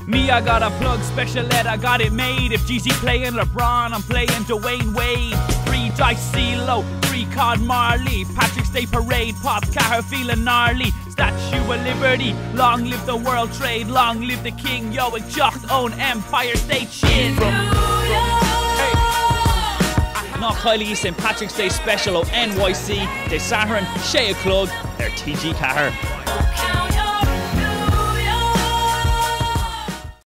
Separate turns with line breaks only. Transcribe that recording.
Me, I got a plug, special ed, I got it made. If GC playing LeBron, I'm playing Dwayne Wade. 3 dice CeeLo, 3 Cod Marley. Patrick's Day Parade, Pop Car feeling gnarly. Statue of Liberty, long live the World Trade, long live the King. Yo, it jocked own Empire State shit. Not Kylie, St. Patrick's Day special of NYC, De Saharan, Shea Clug, their TG Cahar.